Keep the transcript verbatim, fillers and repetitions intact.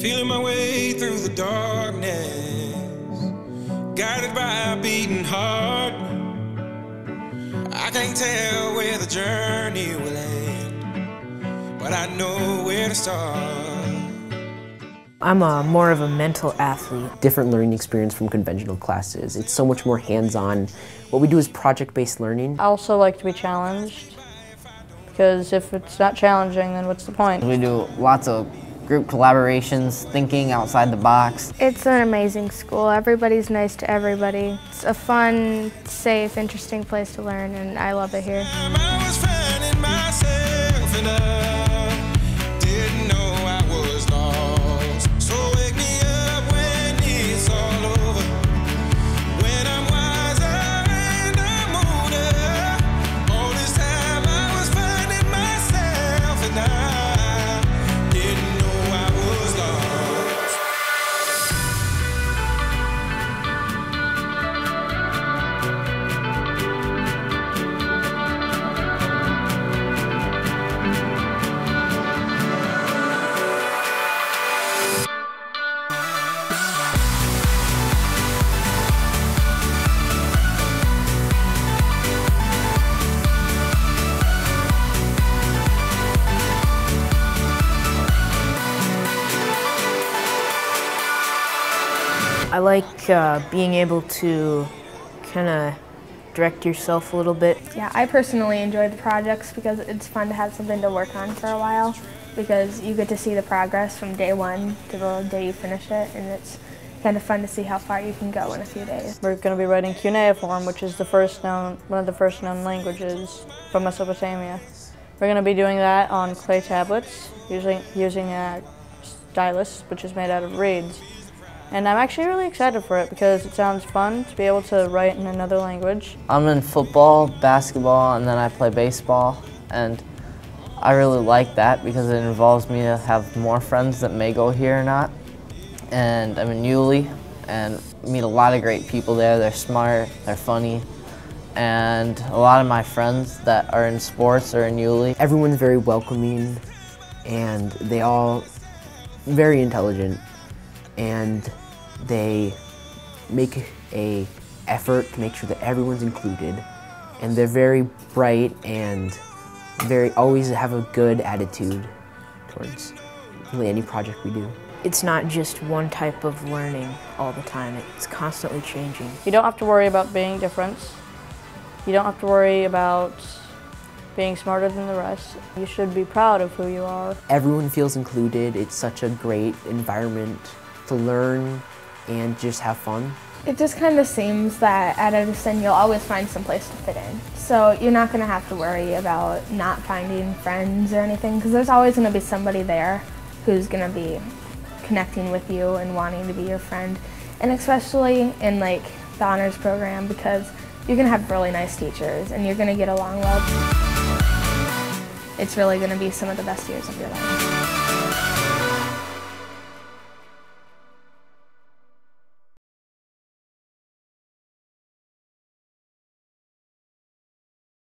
feeling my way through the darkness, guided by a beating heart. I can't tell where the journey will end, but I know where to start. I'm a, more of a mental athlete. Different learning experience from conventional classes. It's so much more hands-on. What we do is project-based learning. I also like to be challenged, because if it's not challenging, then what's the point? We do lots of group collaborations, thinking outside the box. It's an amazing school. Everybody's nice to everybody. It's a fun, safe, interesting place to learn, and I love it here. I was finding myself and I didn't know I was lost. So wake me up when it's all over, when I'm wiser and I'm older. All this time I was finding myself and I didn't know I was lost. I like uh, being able to kind of direct yourself a little bit. Yeah, I personally enjoy the projects because it's fun to have something to work on for a while, because you get to see the progress from day one to the day you finish it, and it's kind of fun to see how far you can go in a few days. We're going to be writing cuneiform, which is the first known, one of the first known languages from Mesopotamia. We're going to be doing that on clay tablets, using, using a stylus, which is made out of reeds. And I'm actually really excited for it because it sounds fun to be able to write in another language. I'm in football, basketball, and then I play baseball. And I really like that because it involves me to have more friends that may go here or not. And I'm in Yulee and meet a lot of great people there. They're smart, they're funny. And a lot of my friends that are in sports are in Yulee. Everyone's very welcoming, and they all very intelligent, and they make a effort to make sure that everyone's included, and they're very bright and very always have a good attitude towards really any project we do. It's not just one type of learning all the time. It's constantly changing. You don't have to worry about being different. You don't have to worry about being smarter than the rest. You should be proud of who you are. Everyone feels included. It's such a great environment to learn and just have fun. It just kind of seems that at Edison you'll always find some place to fit in. So you're not going to have to worry about not finding friends or anything, because there's always going to be somebody there who's going to be connecting with you and wanting to be your friend. And especially in like the honors program, because you're going to have really nice teachers and you're going to get along well. It's really going to be some of the best years of your life.